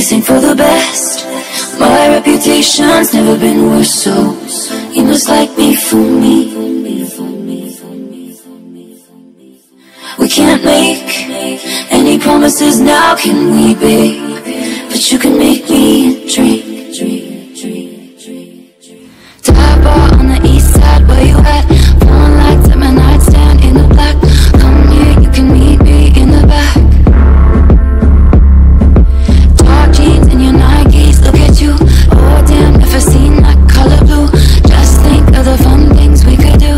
everything for the best. My reputation's never been worse, so you must like me for me. We can't make any promises now, can we, babe? But you can make me dream. Dive bar on the east side, where you at? Phone lights at my nightstand in the black. Come here, you can meet me in the back. Dark jeans and your Nikes, look at you. Oh damn, never seen that color blue. Just think of the fun things we could do.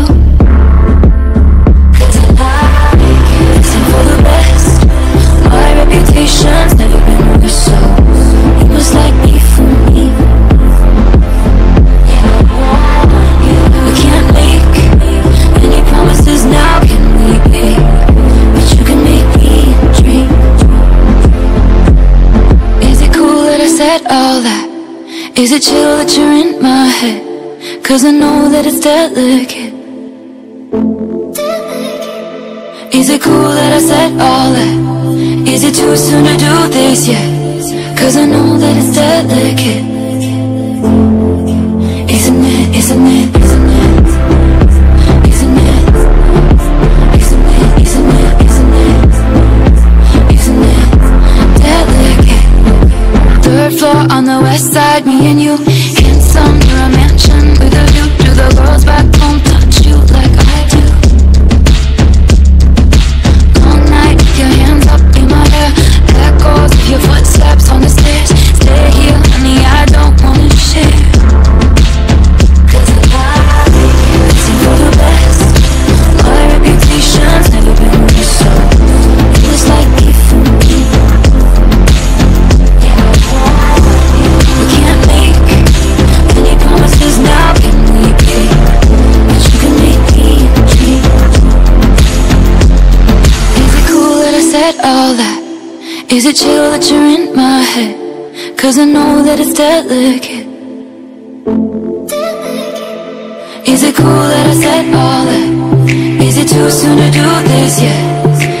Cause I like everything for the best. My reputation's never been worse, so you must like me for me. We can't make any promises now, can we, babe? But you can make me dream. Is it cool that I said all that? Is it chill that you're in my head? Cause I know that it's delicate. Is it cool that I said all that? Is it too soon to do this yet? Cause I know that it's delicate. Isn't it, isn't it, isn't it? Isn't it? Isn't it, isn't it, isn't it? Isn't it delicate? Third floor on the west side, me and you. Handsome, near a mansion with a view. Do the girls back home touch you like I do? All night with your hands up in my hair. Echoes of your footsteps on the stairs. Stay here, honey, I don't wanna share. Cause I like everything for the best. My reputation's never been worse, so it was like me for me. We can't make any promises now, can we, babe? But you can make me dream. Is it cool that I said all that? Is it chill that you're in my head? Cause I know that it's delicate. Is it cool that I said all that? Is it too soon to do this yet?